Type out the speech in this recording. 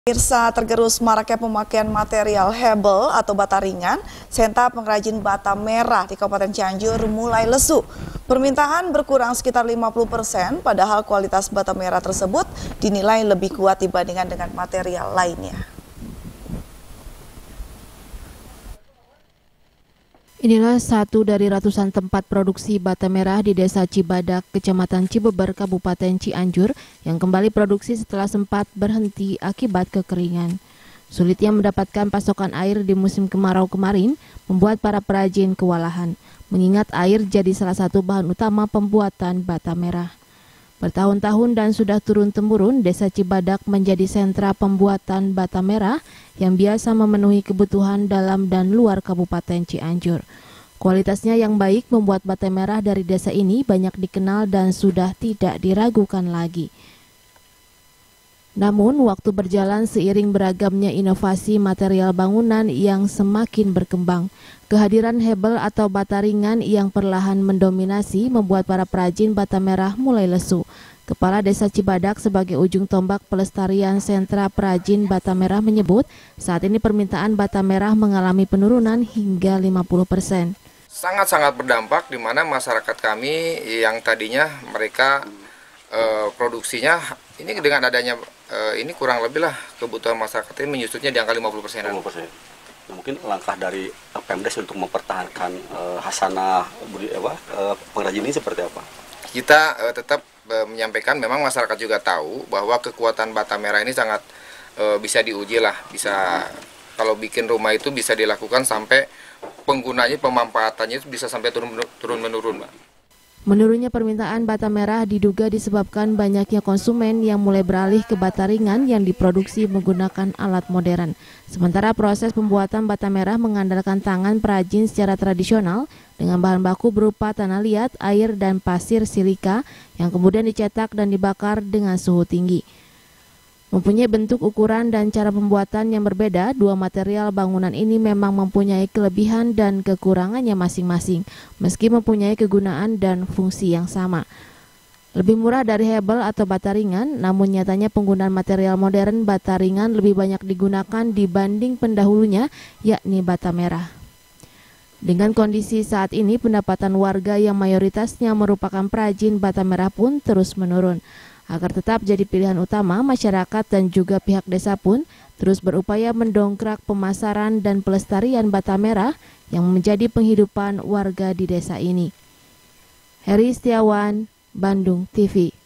Pemirsa, tergerus maraknya pemakaian material hebel atau bata ringan, sentra pengrajin bata merah di Kabupaten Cianjur mulai lesu. Permintaan berkurang sekitar 50%, padahal kualitas bata merah tersebut dinilai lebih kuat dibandingkan dengan material lainnya. Inilah satu dari ratusan tempat produksi bata merah di Desa Cibadak, Kecamatan Cibeber, Kabupaten Cianjur yang kembali produksi setelah sempat berhenti akibat kekeringan. Sulitnya mendapatkan pasokan air di musim kemarau kemarin membuat para perajin kewalahan, mengingat air jadi salah satu bahan utama pembuatan bata merah. Bertahun-tahun dan sudah turun-temurun, Desa Cibadak menjadi sentra pembuatan bata merah yang biasa memenuhi kebutuhan dalam dan luar Kabupaten Cianjur. Kualitasnya yang baik membuat bata merah dari desa ini banyak dikenal dan sudah tidak diragukan lagi. Namun, waktu berjalan seiring beragamnya inovasi material bangunan yang semakin berkembang, kehadiran hebel atau bata ringan yang perlahan mendominasi membuat para perajin bata merah mulai lesu. Kepala Desa Cibadak sebagai ujung tombak pelestarian sentra perajin bata merah menyebut, saat ini permintaan bata merah mengalami penurunan hingga 50%. Sangat-sangat berdampak di mana masyarakat kami yang tadinya mereka produksinya ini dengan adanya ini kurang lebih lah kebutuhan masyarakat ini menyusutnya di angka 50%. Mungkin langkah dari Pemdes untuk mempertahankan hasanah pengrajin ini seperti apa? Kita tetap menyampaikan, memang masyarakat juga tahu bahwa kekuatan bata merah ini sangat bisa diuji lah, bisa kalau bikin rumah itu bisa dilakukan sampai penggunanya, pemanfaatannya itu bisa sampai turun-menurun, Mbak. Menurunnya permintaan bata merah diduga disebabkan banyaknya konsumen yang mulai beralih ke bata ringan yang diproduksi menggunakan alat modern. Sementara proses pembuatan bata merah mengandalkan tangan perajin secara tradisional dengan bahan baku berupa tanah liat, air, dan pasir silika yang kemudian dicetak dan dibakar dengan suhu tinggi. Mempunyai bentuk, ukuran, dan cara pembuatan yang berbeda, dua material bangunan ini memang mempunyai kelebihan dan kekurangannya masing-masing, meski mempunyai kegunaan dan fungsi yang sama. Lebih murah dari hebel atau bata ringan, namun nyatanya penggunaan material modern bata ringan lebih banyak digunakan dibanding pendahulunya, yakni bata merah. Dengan kondisi saat ini, pendapatan warga yang mayoritasnya merupakan perajin bata merah pun terus menurun. Agar tetap jadi pilihan utama, masyarakat dan juga pihak desa pun terus berupaya mendongkrak pemasaran dan pelestarian bata merah yang menjadi penghidupan warga di desa ini. Heri Setiawan, Bandung TV.